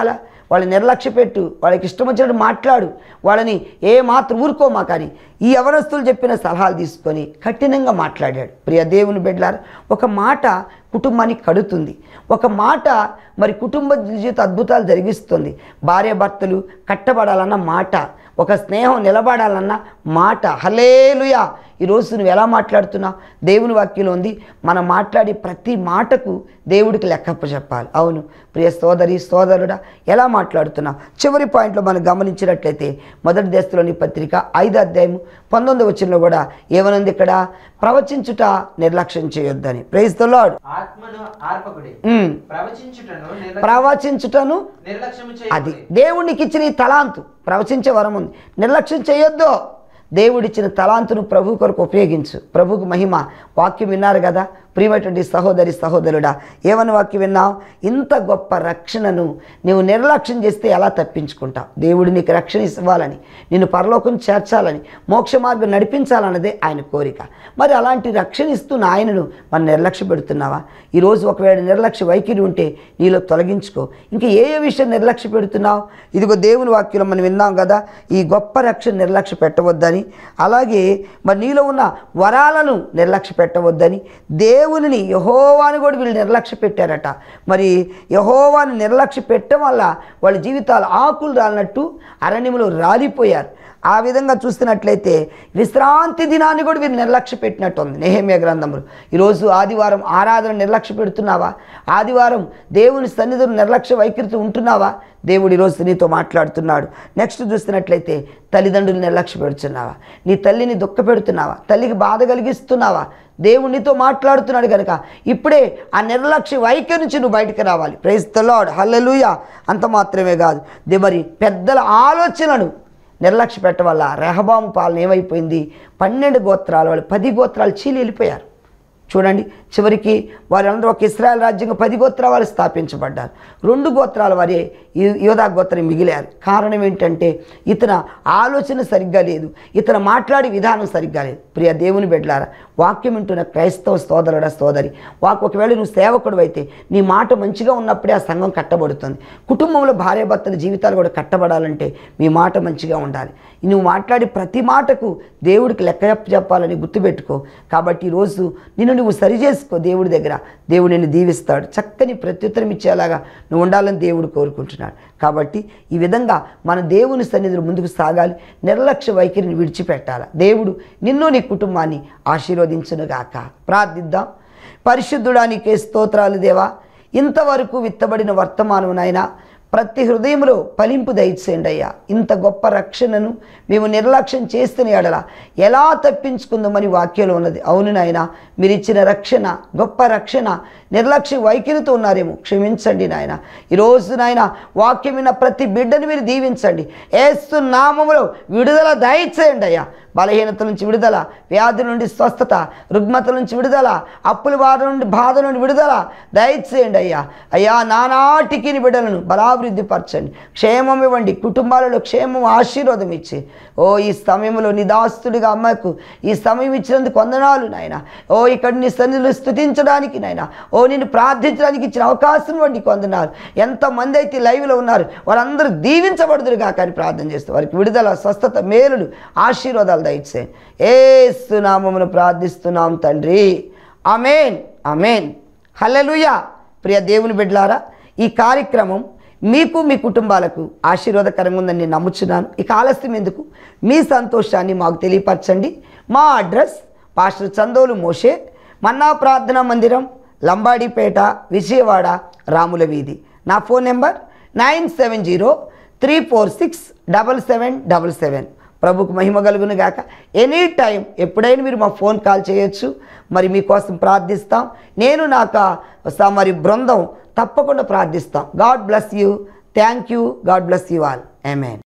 వాళ్ళని నిర్లక్ష్య పెట్టు, వాళ్ళకి ఇష్టం వచ్చినట్టు మాట్లాడు, వాళ్ళని ఏ మాత్రం ఊరుకోమా. కానీ ఈ యవనస్తులు చెప్పిన సలహాలు తీసుకొని కఠినంగా మాట్లాడాడు. ప్రియ దేవుని బిడ్డలారా, ఒక మాట కుటుంబాన్ని కడుతుంది, ఒక మాట మరి కుటుంబ జీవిత అద్భుతాలు జరిగిస్తుంది. భార్య భర్తలు కట్టబడాలన్న మాట, ఒక స్నేహం నిలబడాలన్న మాట. హల్లెలూయా. ఈరోజు నువ్వు ఎలా మాట్లాడుతున్నావు? దేవుని వాక్యంలో ఉంది, మనం మాట్లాడే ప్రతి మాటకు దేవుడికి లెక్కప్ప చెప్పాలి. అవును ప్రియ సోదరి సోదరుడా, ఎలా మాట్లాడుతున్నావు? చివరి పాయింట్లో మనం గమనించినట్లయితే మొదటి దశలోని పత్రిక ఐదో అధ్యాయం పంతొమ్మిది వచనంలో కూడా ఏమనుంది ఇక్కడ? ప్రవచించుట నిర్లక్ష్యం చేయొద్దని. Praise the lord. ఆత్మను ఆర్పకుడి, ప్రవచించుటను నిర్లక్ష్యం- ప్రవచించుటను నిర్లక్ష్యము అది చేయకుడి. దేవునికి ఇచ్చిన ఈ తలాంతు, ప్రవచించే వరం ఉంది, నిర్లక్ష్యం చేయొద్దు. దేవుడిచ్చిన తలాంతును ప్రభు కొరకు ఉపయోగించు. ప్రభుకు మహిమ. వాక్యం విన్నారు కదా ప్రియమైనటువంటి సహోదరి సహోదరుడా, ఏమని వాక్యం విన్నావు? ఇంత గొప్ప రక్షణను నీవు నిర్లక్ష్యం చేస్తే ఎలా తప్పించుకుంటావు? దేవుడు నీకు రక్షణ ఇవ్వాలని, నిన్ను పరలోకం చేర్చాలని, మోక్ష మార్గం నడిపించాలన్నదే ఆయన కోరిక. మరి అలాంటి రక్షణ ఇస్తున్న ఆయనను మనం నిర్లక్ష్య పెడుతున్నావా? ఈరోజు ఒకవేళ నిర్లక్ష్య వైఖరి ఉంటే నీలో తొలగించుకో. ఇంకా ఏ ఏ విషయం నిర్లక్ష్య పెడుతున్నావు? ఇదిగో దేవుని వాక్యంలో మనం విన్నాం కదా, ఈ గొప్ప రక్షణ నిర్లక్ష్య పెట్టవద్దని, అలాగే మరి నీలో ఉన్న వరాలను నిర్లక్ష్య పెట్టవద్దని, దేవునిని యెహోవాని కూడా వీళ్ళు నిర్లక్ష్య పెట్టారట. మరి యెహోవాని నిర్లక్ష్య పెట్టడం వల్ల వాళ్ళ జీవితాలు ఆకులు రాలినట్టు అరణ్యములో రాలిపోయారు. ఆ విధంగా చూస్తున్నట్లయితే విశ్రాంతి దినాన్ని కూడా వీరు నిర్లక్ష్య పెట్టినట్టు ఉంది నెహెమ్యా గ్రంథంలో. ఈరోజు ఆదివారం ఆరాధన నిర్లక్ష్య పెడుతున్నావా? ఆదివారం దేవుని సన్నిధిలో నిర్లక్ష్య వైఖరితో ఉంటున్నావా? దేవుడు ఈరోజు నీతో మాట్లాడుతున్నాడు. నెక్స్ట్ చూస్తున్నట్లయితే తల్లిదండ్రులు నిర్లక్ష్య పెడుతున్నావా? నీ తల్లిని దుఃఖ పెడుతున్నావా? తల్లికి బాధ కలిగిస్తున్నావా? దేవుడు నీతో మాట్లాడుతున్నాడు కనుక ఇప్పుడే ఆ నిర్లక్ష్య వైఖరి నుంచి నువ్వు బయటకు రావాలి. Praise the lord. హల్లెలూయా. అంత మాత్రమే కాదు, దే మరి పెద్దల ఆలోచనను నిర్లక్ష్య పెట్టడం వల్ల రెహబాము పాలన ఏమైపోయింది? పన్నెండు గోత్రాల వాళ్ళు పది గోత్రాలు చీలి వెళ్ళిపోయారు. చూడండి, చివరికి వారందరూ ఒక ఇశ్రాయేల్ రాజ్యంగా పది గోత్రాల వాళ్ళు స్థాపించబడ్డారు. రెండు గోత్రాల వారే యోధా గోత్రం మిగిలారు. కారణం ఏంటంటే ఇతని ఆలోచన సరిగ్గా లేదు, ఇతను మాట్లాడే విధానం సరిగ్గా లేదు. ప్రియ దేవుని బిడ్డలారా, వాక్యం వింటున్న క్రైస్తవ సోదరుడా సోదరి, వాకు ఒకవేళ నువ్వు సేవకుడు అయితే నీ మాట మంచిగా ఉన్నప్పుడే ఆ సంఘం కట్టబడుతుంది. కుటుంబంలో భార్యాభర్తల జీవితాలు కూడా కట్టబడాలంటే మీ మాట మంచిగా ఉండాలి. నువ్వు మాట్లాడే ప్రతి మాటకు దేవుడికి లెక్క చెప్పాలని గుర్తుపెట్టుకో. కాబట్టి ఈరోజు నిన్ను నువ్వు సరిచేసుకో దేవుడి దగ్గర. దేవుడు నిన్ను దీవిస్తాడు, చక్కని ప్రత్యుత్తరం ఇచ్చేలాగా నువ్వు ఉండాలని దేవుడు కోరుకుంటున్నాడు. కాబట్టి ఈ విధంగా మన దేవుని సన్నిధిలో ముందుకు సాగాలి, నిర్లక్ష్య వైఖరిని విడిచిపెట్టాలి. దేవుడు నిన్ను నీ కుటుంబాన్ని ఆశీర్వదించునుగాక. ప్రార్థిద్దాం. పరిశుద్ధుడా నీకే స్తోత్రాలు దేవా. ఇంతవరకు విత్తబడిన వర్తమానమునైనా ప్రతి హృదయంలో ఫలింపు దయచేయండి అయ్యా. ఇంత గొప్ప రక్షణను మేము నిర్లక్ష్యం చేస్తున్న ఎడల ఎలా తప్పించుకుందామని వాక్యంలో ఉన్నది. అవును నాయన, మీరు ఇచ్చిన రక్షణ గొప్ప రక్షణ నిర్లక్ష్య వైఖరితో ఉన్నారేమో, క్షమించండి నాయన. ఈరోజు నాయన వాక్యం విన్న ప్రతి బిడ్డను మీరు దీవించండి. యేసు నామములో విడుదల దయచేయండి అయ్యా. బలహీనత నుంచి విడుదల, వ్యాధి నుండి స్వస్థత, రుగ్మత నుంచి విడుదల, అప్పుల బాధ నుండి బాధ నుండి విడుదల దయచేయండి అయ్యా. అయ్యా నానాటికి బిడ్డలను బలాభివృద్ధి పరచండి, క్షేమం ఇవ్వండి, కుటుంబాలలో క్షేమం ఆశీర్వాదం ఇచ్చి ఓ ఈ సమయంలో నీ దాస్తుడిగా అమ్మకు ఈ సమయం ఇచ్చినందుకు వందనాలు నాయన. ఓ ఇక్కడ నీ సన్నిధిలో స్తుతించడానికి నాయన, ఓ నేను ప్రార్థించడానికి ఇచ్చిన అవకాశం వంటి వందనాలు. ఎంతమంది అయితే లైవ్లో ఉన్నారు వారందరూ దీవించబడుదురుగా కానీ ప్రార్థన చేస్తూ వారికి విడుదల, స్వస్థత, మేలులు, ఆశీర్వాదాలు దయచేయండి. యేసు నామమున ప్రార్థిస్తున్నాం తండ్రి. ఆమేన్, ఆమేన్, హల్లెలూయా. ప్రియ దేవుని బిడ్డలారా, ఈ కార్యక్రమం మీకు మీ కుటుంబాలకు ఆశీర్వాదకరంగా ఉందని నేను నమ్ముచున్నాను. ఇక ఆలస్యం ఎందుకు, మీ సంతోషాన్ని మాకు తెలియపరచండి. మా address pastor Chandolu Moshe, Manna ప్రార్థనా మందిరం, లంబాడిపేట, విజయవాడ, రాముల వీధి. నా phone number nine seven zero three four six double seven double seven. ప్రభుకు మహిమ కలుగును గాక. ఎనీ టైం ఎప్పుడైనా మీరు మా ఫోన్ కాల్ చేయొచ్చు. మరి మీకోసం ప్రార్థిస్తాం. నేను నాకు మరి బృందం తప్పకుండా ప్రార్థిస్తాం. God bless you. Thank you. God bless you all. Amen.